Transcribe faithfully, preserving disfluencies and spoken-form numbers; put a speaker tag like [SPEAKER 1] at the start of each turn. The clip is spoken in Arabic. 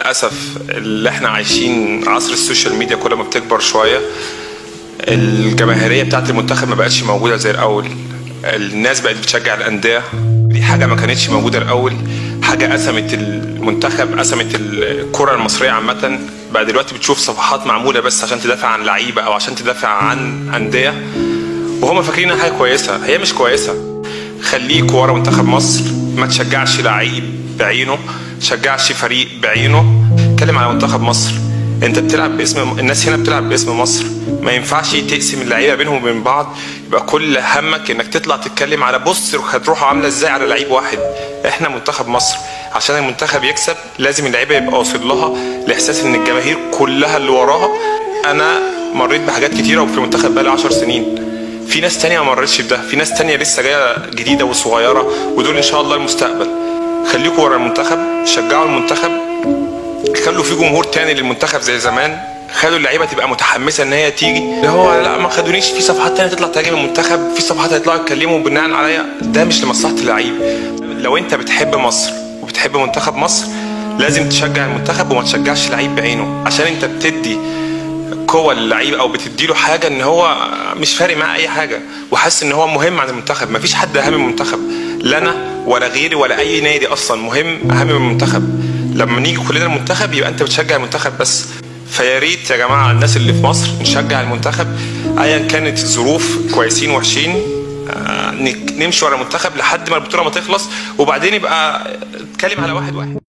[SPEAKER 1] للاسف اللي احنا عايشين عصر السوشيال ميديا، كل ما بتكبر شويه الجماهيريه بتاعت المنتخب ما بقتش موجوده زي الاول. الناس بقت بتشجع الانديه، دي حاجه ما كانتش موجوده الاول. حاجه قسمت المنتخب، قسمت الكره المصريه عامه. بقى دلوقتي بتشوف صفحات معموله بس عشان تدافع عن لعيبه او عشان تدافع عن انديه، وهم فاكرين انها حاجه كويسه. هي مش كويسه. خليك ورا منتخب مصر، ما تشجعش لعيب بعينه، شجعش فريق بعينه. اتكلم على منتخب مصر. انت بتلعب باسم الناس، هنا بتلعب باسم مصر. ما ينفعش تقسم اللعيبه بينهم وبين بعض، يبقى كل همك انك تطلع تتكلم على بص هتروحوا عامله ازاي على لعيب واحد. احنا منتخب مصر، عشان المنتخب يكسب لازم اللعيبه يبقى واصل لها الاحساس ان الجماهير كلها اللي وراها. انا مريت بحاجات كتيره وفي المنتخب بقالي عشر سنين. في ناس تانية ما مرتش بده، في ناس تانية لسه جايه جديده وصغيره، ودول ان شاء الله المستقبل. خليكوا ورا المنتخب، شجعوا المنتخب، خلوا في جمهور تاني للمنتخب زي زمان. خلوا اللعيبه تبقى متحمسه ان هي تيجي. اللي هو لا ما خدونيش، في صفحات تانية تطلع تهاجم المنتخب، في صفحات هيطلعوا يتكلموا بناء عليا. ده مش لمصلحه اللعيب. لو انت بتحب مصر وبتحب منتخب مصر لازم تشجع المنتخب وما تشجعش لعيب بعينه، عشان انت بتدي قوه للعيب او بتديله حاجه ان هو مش فارق معاه اي حاجه، وحاسس ان هو مهم عن المنتخب. مفيش حد اهم من المنتخب، لا انا ولا غيري ولا اي نادي اصلا مهم اهم من المنتخب. لما نيجي كلنا المنتخب يبقى انت بتشجع المنتخب بس. فيا ريت يا جماعه الناس اللي في مصر نشجع المنتخب ايا كانت الظروف، كويسين وحشين، نمشي ورا المنتخب لحد ما البطوله ما تخلص، وبعدين يبقى نتكلم على واحد واحد.